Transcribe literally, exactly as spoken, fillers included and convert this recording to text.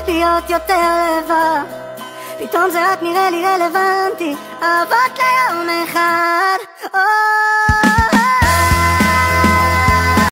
להיות יותר לבד. פתאום זה רק נראה לי רלוונטי, אהבת ליום אחד.